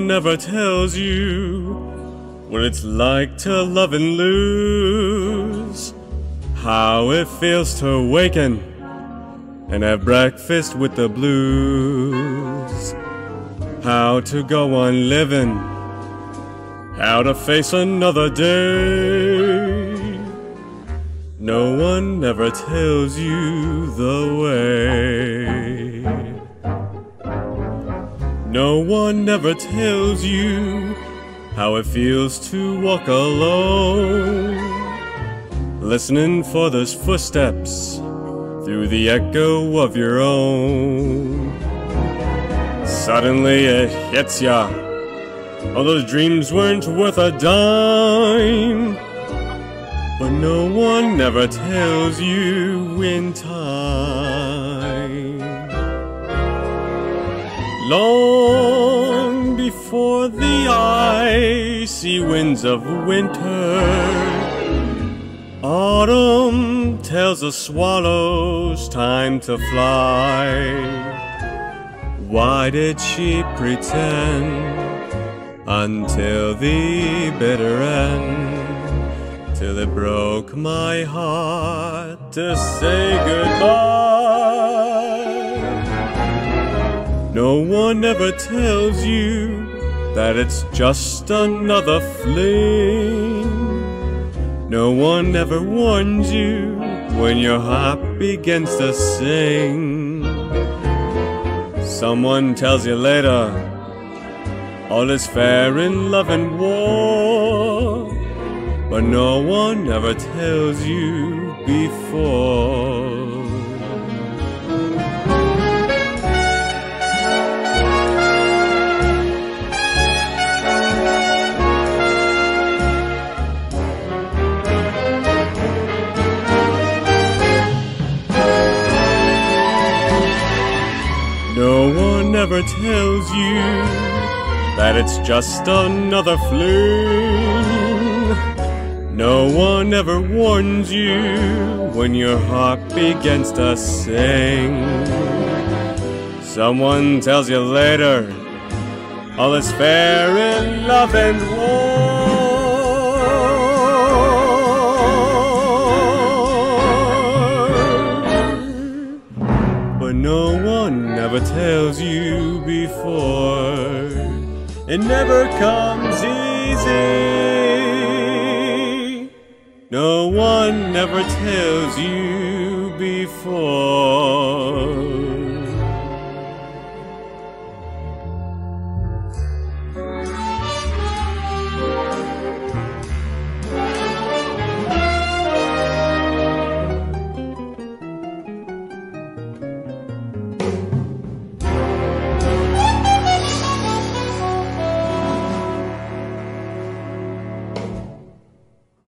never tells you what it's like to love and lose, how it feels to awaken and have breakfast with the blues, how to go on living, how to face another day. No one ever tells you the way. No one ever tells you how it feels to walk alone, listening for those footsteps through the echo of your own. Suddenly it hits ya, all those dreams weren't worth a dime, but no one ever tells you in time. Long before the icy winds of winter, autumn tells the swallows time to fly. Why did she pretend until the bitter end, till it broke my heart to say goodbye? No one ever tells you that it's just another fling. No one ever warns you when your heart begins to sing. Someone tells you later, all is fair in love and war, but no one ever tells you before. No one ever tells you that it's just another fling. No one ever warns you when your heart begins to sing. Someone tells you later, all is fair in love and war, but no one ever tells you before. It never comes easy. No one ever tells you before.